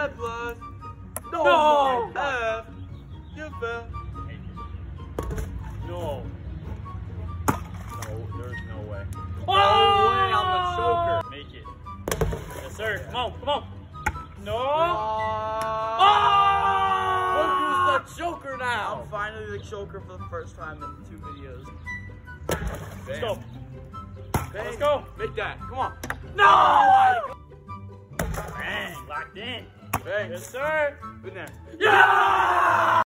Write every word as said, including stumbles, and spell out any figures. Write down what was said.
That plus. No! No! F. You fell. No. No, there's no way. Oh! No way on the choker. Make it. Yes, sir. Come on, come on. No. Uh, Oh! Look who's the choker now. I'm finally the choker for the first time in two videos. Let's go. Bang. Let's go. Make that. Come on. No! Bang, locked in. Bang. Yes, sir. In there. Yeah!